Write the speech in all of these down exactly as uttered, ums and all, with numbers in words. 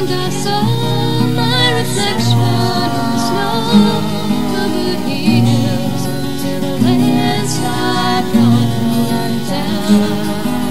And I saw my reflection in the snow-covered hills till the landslide brought me down.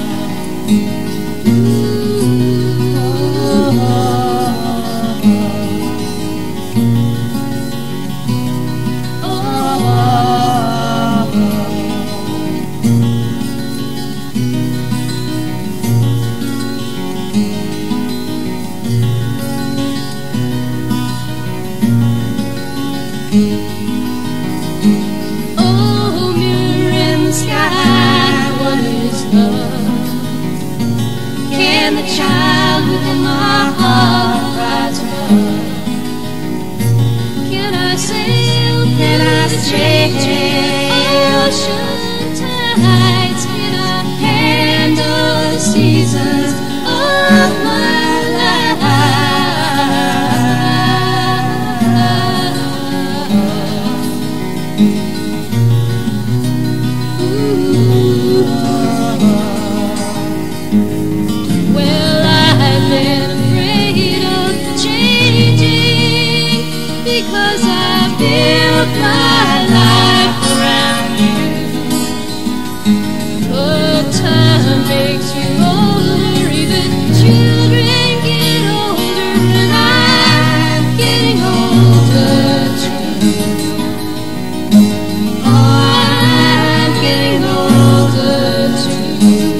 Oh, mirror in the sky, what is love? Can the child within my heart rise above? Can I sail through the changing ocean tides? Can I handle the seasons of my life? Well, I've been afraid of changing because I built my life around you. But time makes you older, even children get older, and I'm getting older too. I'm getting older too.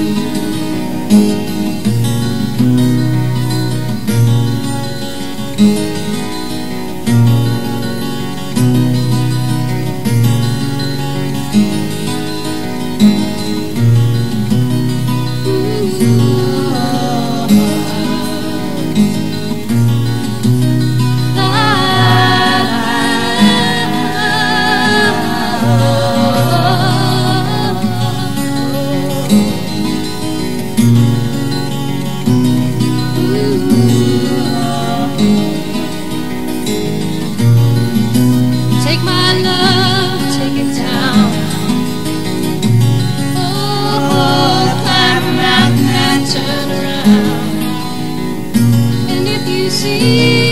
Take my love, take it down. Oh, climb a mountain and turn around. And if you see